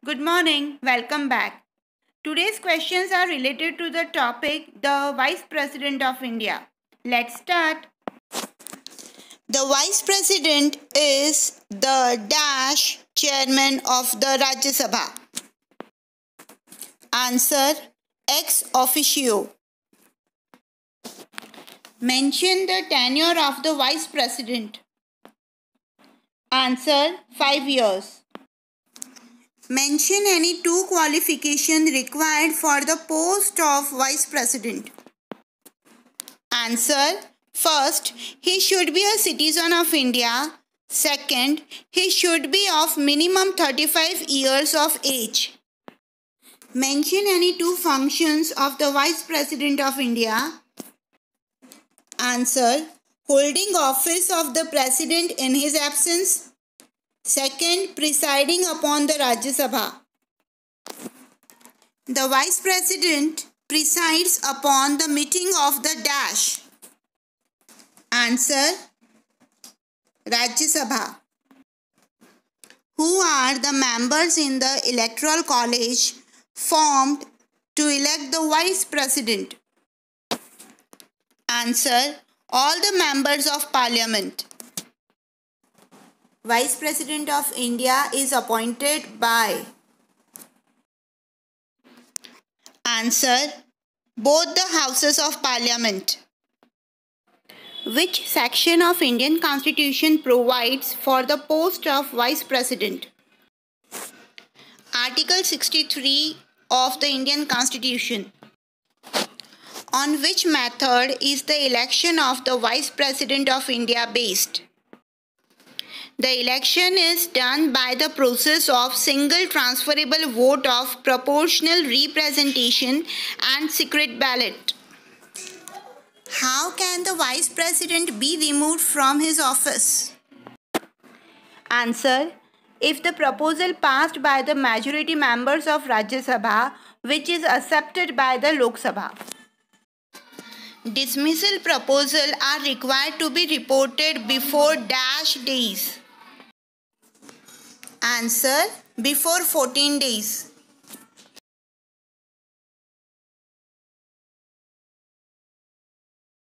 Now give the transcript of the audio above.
Good morning, welcome back. Today's questions are related to the topic the Vice President of India. Let's start. The Vice President is the dash chairman of the Rajya Sabha. Answer ex officio. Mention the tenure of the Vice President. Answer 5 years. Mention any two qualifications required for the post of Vice President. Answer: first, he should be a citizen of India. Second, he should be of minimum 35 years of age. Mention any two functions of the Vice President of India. Answer: holding office of the President in his absence. Second, presiding upon the Rajya Sabha. The Vice President presides upon the meeting of the dash. Answer: Rajya Sabha. Who are the members in the Electoral College formed to elect the Vice President? Answer: all the members of Parliament. Vice President of India is appointed by. Answer: both the houses of Parliament. Which section of Indian Constitution provides for the post of Vice President? Article 63 of the Indian Constitution. On which method is the election of the Vice President of India based? The election is done by the process of single transferable vote of proportional representation and secret ballot. How can the Vice President be removed from his office? Answer: if the proposal passed by the majority members of Rajya Sabha, which is accepted by the Lok Sabha. Dismissal proposals are required to be reported before dash days. Answer: before 14 days.